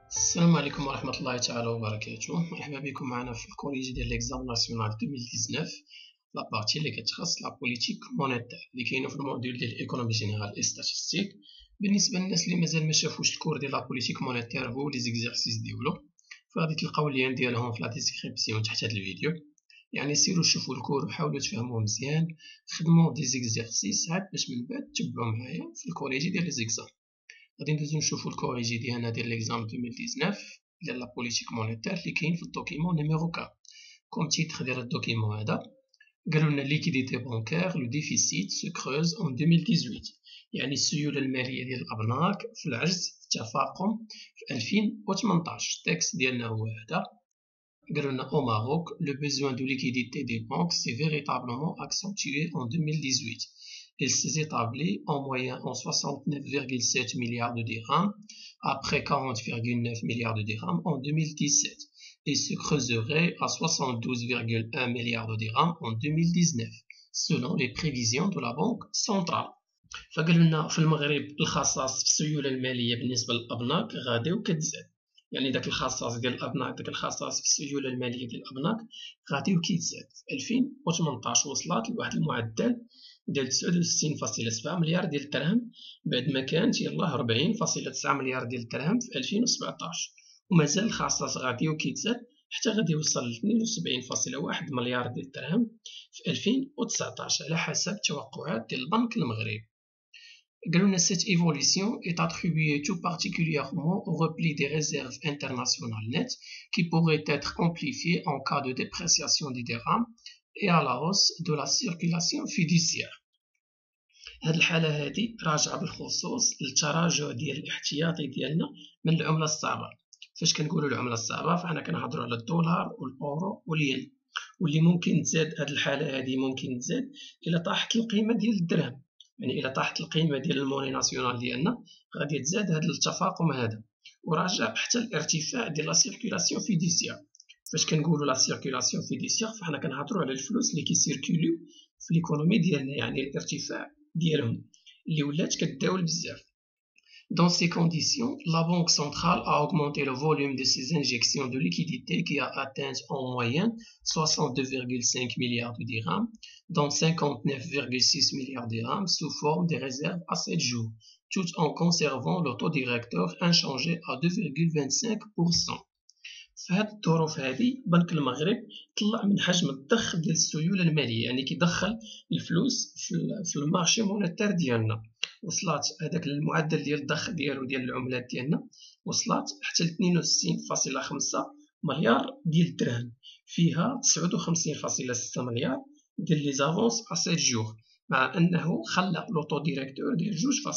السلام عليكم ورحمة الله تعالى وبركاته. مرحبا بكم معنا في الكوريجي ديال ليكزام ناسيونال 2019 لا بارتي اللي كتخص لا بوليتيك مونيتير اللي كاينه في الموديول ديال الايكونومي جينيرال اي ستاتيستيك. بالنسبه للناس اللي مازال ما شافوش الكور ديال لا بوليتيك مونيتير هو لي زيكزارسيس ديالو، فغادي تلقاو اللين ديالهم في لا ديسكريبسيون تحت هذا الفيديو. يعني سيروا شوفوا الكور وحاولوا تفهموه مزيان، خدموا دي زيكزارسيس عاد باش من بعد تتبعوا معايا في الكوريجي ديال لي زيكزام. غادي ندوزو نشوفو الكوريجي ديالنا ديال ليكزام 2019 ديال لا بوليتيك مونيتير اللي كاين في الدوكيمون نيميرو 4. كوم تيتر ديال الدوكيمون هذا قالولنا ليكيديتي بانكير لو ديفيسيت سو كروز اون 2018، يعني السيولة المالية ديال الأبناك في العجز في التفاقم في 2018. التكست ديالنا هو هذا. قالولنا au Maroc le besoin de liquidité des banques s'est véritablement accentué en 2018. Il s'est établi en moyenne en 69,7 milliards de dirhams après 40,9 milliards de dirhams en 2017 et se creuserait à 72,1 milliards de dirhams en 2019 selon les prévisions de la Banque centrale. فقالوا لنا في المغرب الخصاص في السيولة المالية بالنسبة للأبناك غادي وكتزاد، يعني داك الخصاص ديال الأبناك، داك الخصاص في السيولة المالية ديال الأبناك غادي وكيتزاد. في 2018 وصلت لواحد المعدل ديال 69.7 مليار ديال الدرهم بعد ما كانت يلاه 40.9 مليار ديال الدرهم في 2017، ومازال الخصاص غادي وكيتزاد حتى غادي يوصل ل 72.1 مليار ديال الدرهم في 2019 على حسب التوقعات ديال البنك المغربي. Cette évolution est attribuée tout particulièrement au repli des réserves internationales nettes qui pourraient être amplifiées en cas de dépréciation du dirham et à la hausse de la circulation fiduciaire. هاد الحالة هادي راجعة بالخصوص للتراجع ديال الاحتياطي ديالنا من العملة الصعبة. فاش كنقولوا العملة الصعبة فحنا كنهضروا على الدولار والأورو والين، واللي ممكن تزاد هاد الحالة هادي ممكن تزاد إلا طاحت القيمة ديال الدرهم، يعني إلا طاحت القيمة ديال الموني ناسيونال ديالنا غادي تزاد هاد التفاقم هذا، وراجع حتى الارتفاع ديال لا سيركيلاسيون فيديسيير. فاش كنقولوا لا سيركيلاسيون فيديسيير فحنا كنهضروا على الفلوس اللي كيسيركيليو في ليكونومي ديالنا، يعني الارتفاع ديالهم اللي ولات كتداول بزاف. Dans ces conditions, la Banque centrale a augmenté le volume de ses injections de liquidités qui a atteint en moyenne 62,5 milliards de dirhams, dont 59,6 milliards de dirhams sous forme de réserves à 7 jours, tout en conservant le taux directeur inchangé à 2,25%. في هاد الظروف هادي بنك المغرب طلع من حجم الضخ ديال السيولة المالية، يعني كيدخل الفلوس في المارشي مونيتير ديالنا. وصلات هذاك المعدل ديال الضخ ديالو ديال العملات ديالنا وصلات حتى ل 62.5 مليار ديال الدرهم، فيها 59.6 مليار ديال لي زافونس ا 7 جور، مع انه خلى لوطو ديريكتور ديال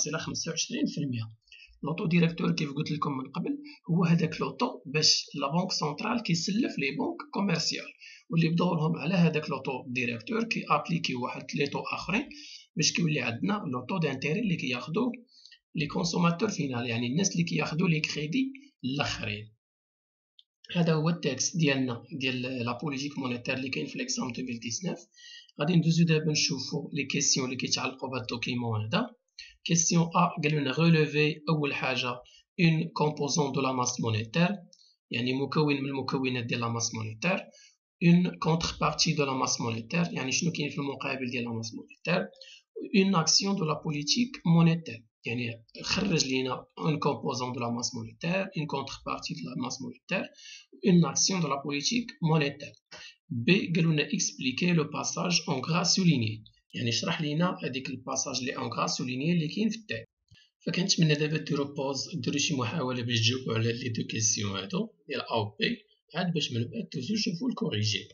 2.25%. لوطو ديريكتور كيف قلت لكم من قبل هو هذاك لوطو باش لا بنك سنترال كيسلف لي بنك كوميرسيال، واللي بدورهم على هذاك لوطو ديريكتور كي ابليكي واحد لي طو اخرين باش كيولي عندنا لوطو دانتيري اللي كياخذوا لي كونسوماتور فينال، يعني الناس اللي كياخذوا لي كريدي الاخرين. هذا هو التكست ديالنا ديال لا بوليتيك مونيتير اللي كاين في ليكزام 2019. غادي ندوزو دابا نشوفو لي كيسيون اللي كيتعلقوا بهذا الدوكيمون هذا. Question A, قالوا لنا relever أول حاجة une composante de la masse monétaire، يعني مكون من المكونات ديال la masse monétaire. Une contrepartie de la masse monétaire، يعني شنو كاين في المقابل ديال la masse monétaire. Une action de la politique monétaire، يعني خرج لينا une composante de la masse monétaire, une contrepartie de la masse monétaire, une action de la politique monétaire. B قالوا لنا expliquer le passage en gras souligné، يعني شرح لينا هذيك الباساج اللي ان غرا سوليني اللي كاين في التاع. فكنتمنى دابا ديروا بوز، ديروا شي محاوله باش تجاوبوا على لي دو كيسيون هادو ديال ا و بي، عاد باش من بعد توزو شوفوا الكوريجي.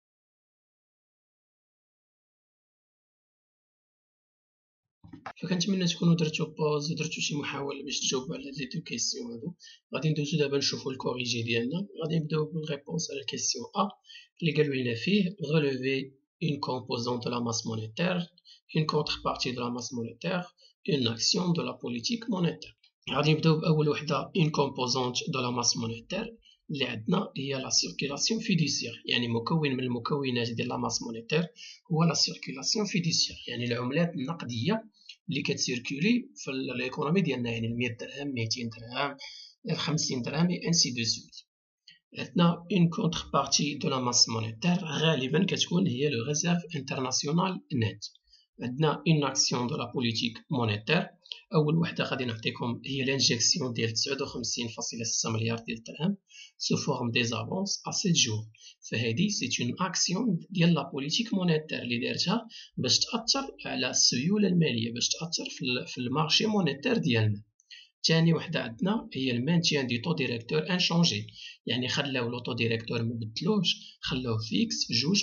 فكنتمنى تكونوا درتوا بوز ودرتوا شي محاوله باش تجاوبوا على لي دو كيسيون هادو. غادي ندوزو دابا نشوفوا الكوريجي ديالنا. غادي نبداو بالريبونس على الكيسيون ا اللي قالوا لنا فيه relever une composante de la masse monétaire, une contrepartie de la masse monétaire, une action de la politique monétaire. غادي نبداو بأول وحدة une composante de la masse monétaire اللي عندنا هي la circulation fiduciaire، يعني مكون من المكونات ديال la masse monétaire هو la circulation fiduciaire، يعني العملات النقدية اللي كتسيركولي في الايكونومي ديالنا، يعني 100 درهم 200 درهم 50 درهم et ainsi de suite. عندنا une contrepartie de la masse monétaire غالبا كتكون هي le réserve international net. عندنا une action de la politique monétaire. أول وحدة غادي نعطيكم هي l'injection ديال 59.6 مليار ديال الدرهم sous forme des avances à 7 jours. فهذه c'est une action ديال la politique monétaire اللي دارتها باش تأثر على السيولة المالية، باش تأثر في المارشي مونيتير ديالنا. ثاني وحده عندنا هي المانتيان دي طو ديريكتور انشونجي، يعني خلاو لو طو ديريكتور مبدلوش، خلاوه فيكس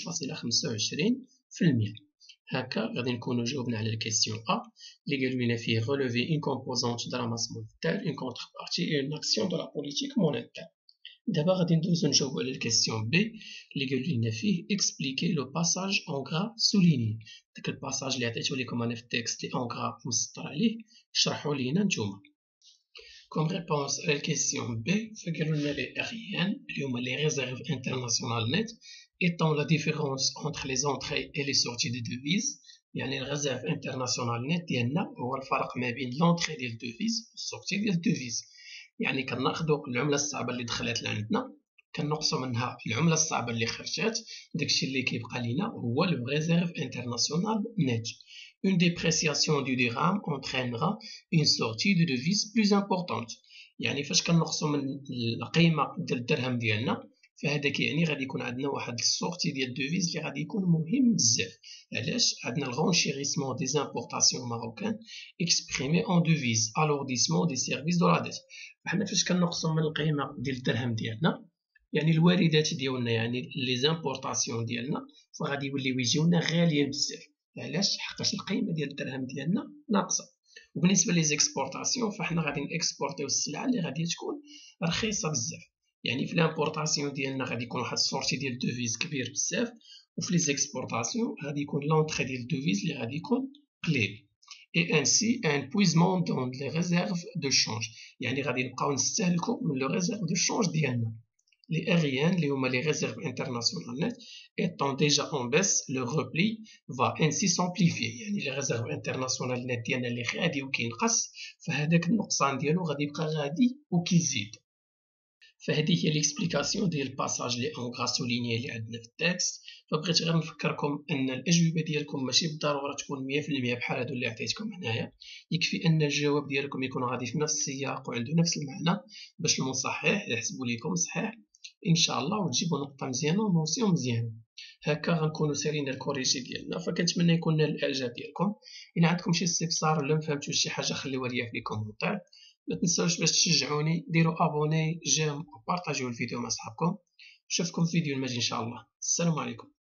2.25%. هكا غادي نكونوا جاوبنا على الكيستيون ا اللي قالوا لنا فيه relever une composante de la masse monétaire, une contrepartie et une action de la politique monétaire. دابا غادي ندوزو نجاوبو على الكيستيون بي اللي قالوا لنا فيه expliquer le passage en gras souligné. داك الباساج اللي عطيتو لكم انا في التكست اللي en gras مسطر عليه شرحوا لينا نتوما. Comme réponse à la question B, les RIN, les réserves internationales nettes, étant la différence entre les entrées et les sorties de devises. Les réserves internationales nettes, il y a le فرق ما بين l'entrée des devises et la sortie des devises. يعني كناخذوا العملة الصعبة اللي دخلت لعندنا كنقصوا منها العملة الصعبة اللي خرجت، داكشي اللي كيبقى لينا هو le réserve internationale net. Une dépréciation du dirham entraînera une sortie de devise plus importante. يعني فاش كنقصوا من القيمة ديال الدرهم ديالنا فهذا كيعني غادي يكون عندنا واحد السورتي ديال الدوفيز اللي غادي يكون مهم بزاف. علاش؟ عندنا الغونشيريسمون دي زامبورطاسيون ماروكان اكسبريمي اون دوفيز الورديسمون دي سيرفيس دو لا ديت. فحنا فاش كنقصوا من القيمة ديال الدرهم ديالنا يعني الواردات ديالنا يعني لي زامبورطاسيون ديالنا فغادي يوليو يجيونا غاليين بزاف. علاش؟ حقاش القيمة ديال الدرهم ديالنا ناقصة. وبالنسبة لي زيكسبورطاسيون فاحنا غادي نكسبورطيو السلعة اللي غادي تكون رخيصة بزاف. يعني في لامبورطاسيون ديالنا غادي يكون واحد السورتي ديال الدوفيز كبير بزاف، وفي لي زيكسبورطاسيون غادي يكون لونطري ديال الدوفيز اللي غادي يكون قليل. et ainsi un épuisement dans les réserves de change. يعني غادي نبقاو نستهلكو من لو réserve de change ديالنا. Les RIN, les réserves internationales nettes, étant déjà en baisse, le repli va ainsi s'amplifier. يعني les réserves internationales nettes ديالنا اللي غادي وكينقص فهذاك النقصان ديالو غادي يبقى غادي وكيزيد. فهذه هي ليكسبليكاسيون ديال الباساج اللي اون غرا سوليني اللي عندنا في التكست. فبغيت غير نفكركم ان الاجوبه ديالكم ماشي بالضروره تكون 100% بحال هادو اللي عطيتكم هنايا، يكفي ان الجواب ديالكم يكون غادي في نفس السياق وعنده نفس المعنى باش المصحح يحسبوا لكم صحيح ان شاء الله وتجيبوا نقطه مزيانه وموسيون مزيانه. هكا غنكونوا ساليين الكوريجي ديالنا. فكنتمنى يكون نال الاعجاب ديالكم. الا عندكم شي استفسار ولا ما فهمتوش شي حاجه خليوها ليا في لي كومونتير. ما تنساوش باش تشجعوني ديروا ابوني جيم وبارطاجيو الفيديو مع صحابكم. نشوفكم في فيديو المجي ان شاء الله. السلام عليكم.